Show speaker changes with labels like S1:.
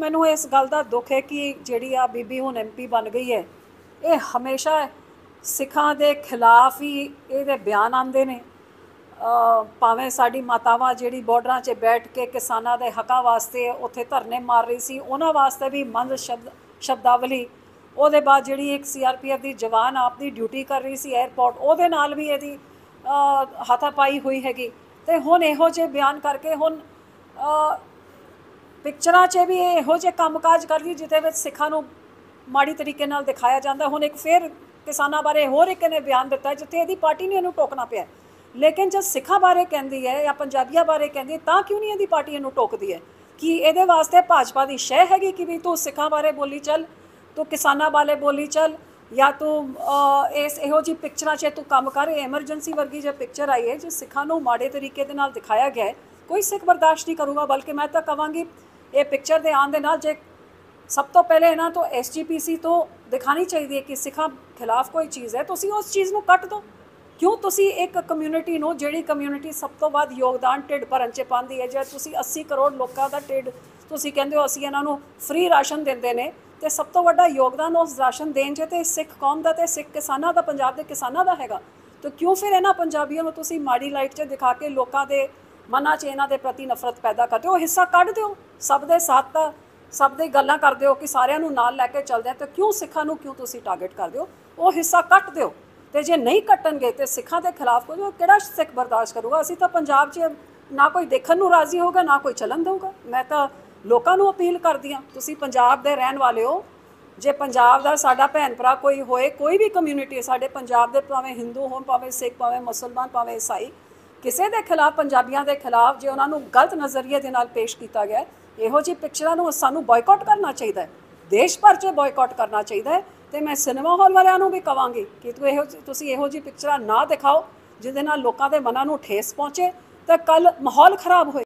S1: मैनू इस गल का दुख है कि जिहड़ी आ बीबी हुण MP बन गई है, ये हमेशा सिखां दे खिलाफ ही ये बयान आते हैं। भावें साडी मातावां जिहड़ी बॉर्डरां 'च बैठ के किसानां दे हक़ां वास्ते उत्थे धरने मार रही सी, उन्हां वास्ते भी मंद शब्दावली। ਉਹਦੇ बाद जिहड़ी एक CRPF की जवान आपकी ड्यूटी कर रही सी एयरपोर्ट, ਉਹਦੇ नाल भी ਇਹਦੀ हाथापाई हुई हैगी। तो हुण इहो ਜਿਹੇ बयान करके हुण पिक्चरां 'च भी इहो ਜਿਹੇ ਕੰਮਕਾਜ कर रही जिहदे विच सिखां नूं माड़ी तरीके नाल दिखाया जाता। हुण एक फिर किसानां बारे होर एक ने बयान दिता जिथे इहदी पार्टी ने इहनूं टोकना पिया, लेकिन जब सिखां बारे कहती है या पंजाबियां बारे कहती है तां क्यों नहीं इहदी पार्टी इहनूं टोकदी है? कि इहदे वास्ते भाजपा की शह हैगी कि भी तू सिखां बारे बोली चल, तू किसानां वाले बोली चल, या तू इहो जी पिक्चरां 'च तू काम कर। एमरजेंसी वर्गी जो पिक्चर आई है जो सिखां नूं माड़े तरीके दे नाल दिखाया गया है, कोई सिख बर्दाश्त नहीं करूँगा। बल्कि मैं तो कहांगी ये पिक्चर दे आने दे नाल जे सब तो पहले इन्हां तो SGPC तो दिखानी चाहिए कि सिखां खिलाफ कोई चीज़ है, तुसीं उस चीज़ नूं कट दो। क्यों तुसीं एक कम्यूनिटी नूं जिहड़ी कम्यूनिटी सब तो वध योगदान ढिड भरन 'च पाउंदी है, जे तुसीं 80 करोड़ लोगों का ढिड तुसीं कहंदे हो असीं इन्हां नूं फ्री राशन दिंदे ने, तो सब तो वड्डा योगदान उस राशन देण 'च ते सिख कौम का ते सिख किसानां दा, पंजाब दे किसानां दा हैगा। तो क्यों फिर इन्हां पंजाबियों नूं तुसीं माड़ी लाइट 'च दिखा के लोगों के मनां 'च इन्हां दे प्रति नफरत पैदा करदे हो? हिस्सा कढ दिओ, सब दे साथ दा सब दे गल्लां करदे हो कि सारिਆਂ ਨੂੰ नाल लैके चलदे हैं, तो क्यों सिखां नूं क्यों तुसीं टारगेट करदे हो? वो हिस्सा कट दिओ। तो जे नहीं कट्टणगे तो सिखां के खिलाफ कोई किहड़ा सिख बर्दाश्त करूगा? असीं तो पंजाब 'च ना कोई देखण नूं राजी होगा ना कोई चलन देऊगा। मैं तो लोकां नूं अपील करदी हां, तुसीं पंजाब दे रहण वाले हो, जे पंजाब दा साडा भैन भरा कोई होए, कोई भी कम्यूनिटी साडे पंजाब दे, भावें हिंदू होण, भावें सिख, भावें मुसलमान, भावें ईसाई, किसी के खिलाफ पंजाबियों के खिलाफ जो उन्होंने गलत नज़रिए के नाल पेश किया गया है, इहो जी पिक्चरां सानू बॉयकॉट करना चाहिए है, देश भर च बॉयकॉट करना चाहिए है। तो मैं सिनेमा हॉल वालों भी कहांगी कि तुसीं इहो जी पिक्चरां ना दिखाओ जिहदे नाल लोकां दे मनां नूं ठेस पहुँचे, तो कल माहौल खराब होए।